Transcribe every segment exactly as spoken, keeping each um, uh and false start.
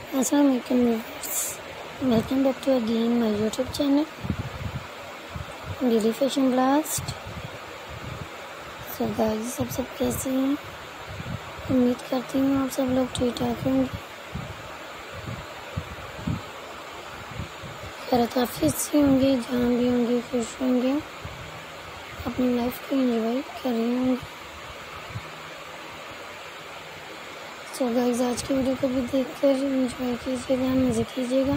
अस्सलाम वालेकुम viewers, welcome back to again my YouTube channel daily fashion blast. So guys, सब सब कैसे हैं? उम्मीद करती हूँ आप सब लोग ठीक ठाक होंगे, खैरियत आफियत से होंगे, जहाँ भी होंगे खुश होंगे, अपनी लाइफ को एंजॉय कर रहे होंगे। सो so गाइस, आज की वीडियो को भी देखकर एंजॉय कीजिएगा, मज़े कीजिएगा।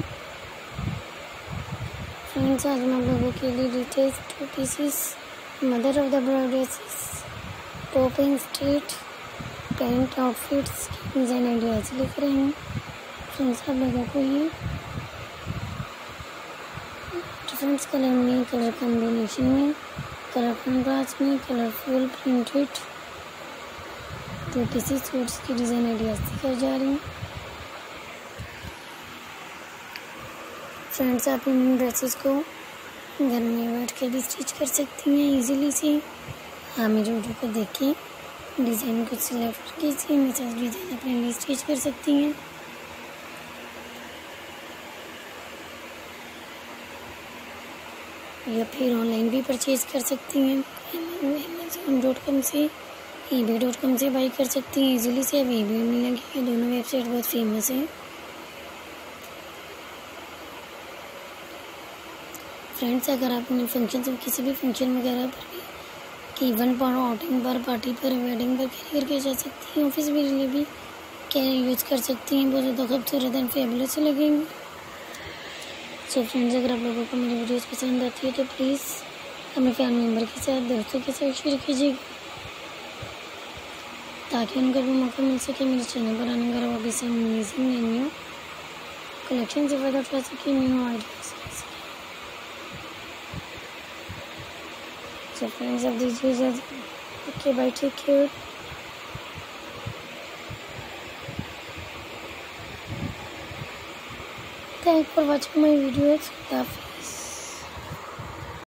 फ्रेंड्स, आज मैं आप लोगों के लिए latest two pieces mother of the bride dresses, top and straight pant outfits की डिज़ाइन आइडियाज लेकर आए हैं। फ्रेंड्स, आप लोगों को ये डिफरेंट कलर में, कलर कॉम्बिनेशन में, कलर कॉन्ट्रास्ट में, colourful printed two pieces suits की डिज़ाइन आइडियाज दिखाई जा रही हैं। फ्रेंड्स, आप इन ड्रेसेस को घर में बैठ के भी स्टिच कर सकती हैं इजीली से। हाँ, मेरे वीडियो को देख के डिज़ाइन को सिलेक्ट कीजिए, मैसेज डिज़ाइन अपने लिए स्टिच कर सकती हैं। या फिर ऑनलाइन भी परचेज़ कर सकती हैं, अमेज़ॉन डॉट कॉम से, ई बी डॉट कॉम से बाई कर सकती हैं इजीली से। अब ई बी मिलेंगे, ये दोनों वेबसाइट बहुत फेमस हैं। फ्रेंड्स, अगर आप अपने फंक्शन किसी भी फंक्शन वगैरह पर भी, कि इवेंट पर, आउटिंग पर, पार्टी पर, वेडिंग पर कैरी करके जा सकती हैं, ऑफिस के लिए भी कैरी यूज़ कर सकती हैं, बहुत ज़्यादा खूबसूरत एंड फेबुलस लगेंगे। सो फ्रेंड्स, अगर आप लोगों को मेरी वीडियोस पसंद आती है तो प्लीज़ अपने फैमिली मेम्बर के साथ, दोस्तों के साथ शेयर कीजिएगा, ताकि उनको भी मौका मिल सके मेरे चैनल पर आने का, वो भी से अमेजिंग न्यू कलेक्शन से फ़ायदा उठा सके, न्यू आइडियाज ले सके। सो फ्रेंड्स, अब दीजिए इजाज़त। Okay, bye, take care. Thank for watching my videos.